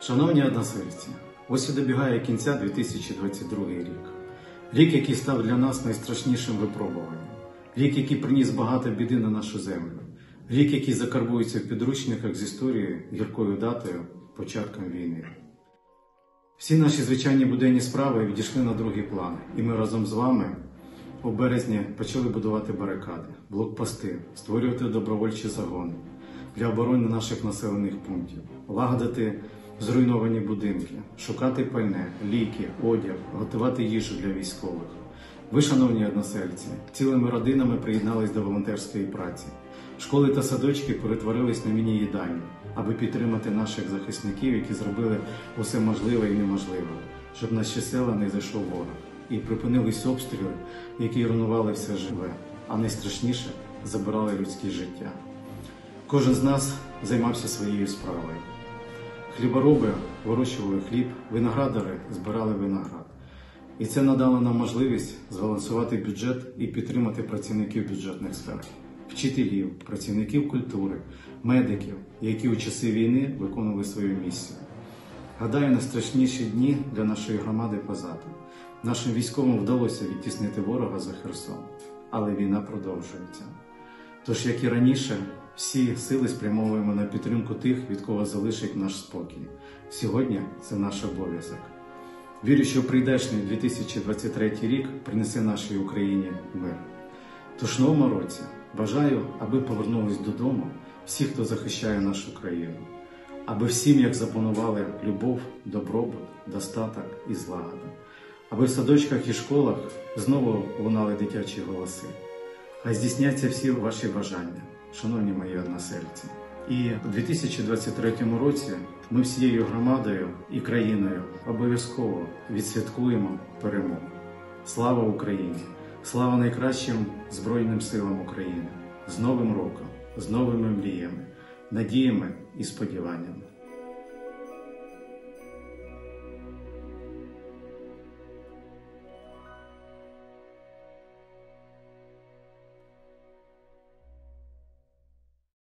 Шановні односельці, ось і добігає кінця 2022 рік. Рік, який став для нас найстрашнішим випробуванням. Рік, який приніс багато біди на нашу землю. Рік, який закарбується в підручниках з історії гіркою датою, початком війни. Всі наші звичайні буденні справи відійшли на другий план, і ми разом з вами у березні почали будувати барикади, блокпости, створювати добровольчі загони для оборони наших населених пунктів, лагодити зруйновані будинки, шукати пальне, ліки, одяг, готувати їжу для військових. Ви, шановні односельці, цілими родинами приєднались до волонтерської праці. Школи та садочки перетворились на міні-їдальні, аби підтримати наших захисників, які зробили усе можливе і неможливе, щоб наші села не зайшов ворог. І припинились обстріли, які руйнували все живе, а найстрашніше – забирали людське життя. Кожен з нас займався своєю справою. Хлібороби вирощували хліб, виноградари збирали виноград. І це надало нам можливість збалансувати бюджет і підтримати працівників бюджетних сфер, вчителів, працівників культури, медиків, які у часи війни виконували свою місію. Гадаю, найстрашніші дні для нашої громади позаду. Нашим військовим вдалося відтіснити ворога за Херсон, але війна продовжується. Тож, як і раніше, всі сили спрямовуємо на підтримку тих, від кого залишить наш спокій. Сьогодні це наш обов'язок. Вірю, що прийдешній 2023 рік принесе нашій Україні мир. Тож в новому році бажаю, аби повернулись додому всі, хто захищає нашу країну. Аби всім, як запанували любов, добробут, достаток і злагода. Аби в садочках і школах знову лунали дитячі голоси. Хай здійсняться всі ваші бажання, шановні мої односельці. І у 2023 році ми всією громадою і країною обов'язково відсвяткуємо перемогу. Слава Україні! Слава найкращим Збройним силам України! З Новим роком, з новими мріями, надіями і сподіваннями!